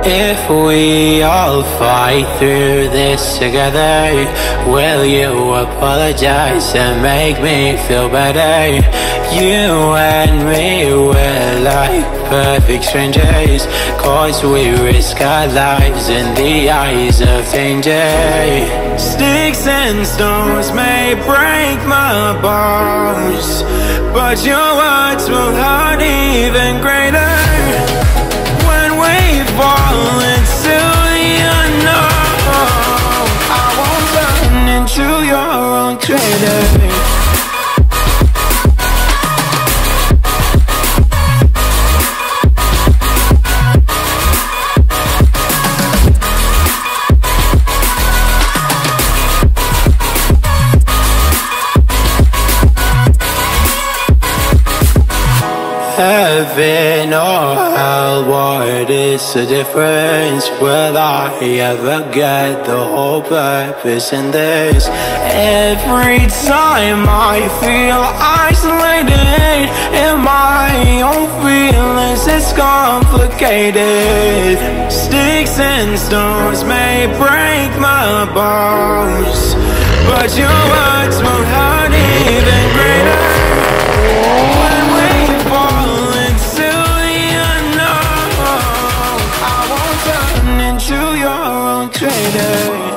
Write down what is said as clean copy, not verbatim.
If we all fight through this together, will you apologize and make me feel better? You and me, we're like perfect strangers, 'cause we risk our lives in the eyes of danger. Sticks and stones may break my bones, but your words will hurt even greater. Fall into the unknown, I won't turn into your own traitor. Heaven or hell, what is the difference? Will I ever get the whole purpose in this? Every time I feel isolated in my own feelings, it's complicated. Sticks and stones may break my bones, but your words will hurt even greater. Into your own traitor.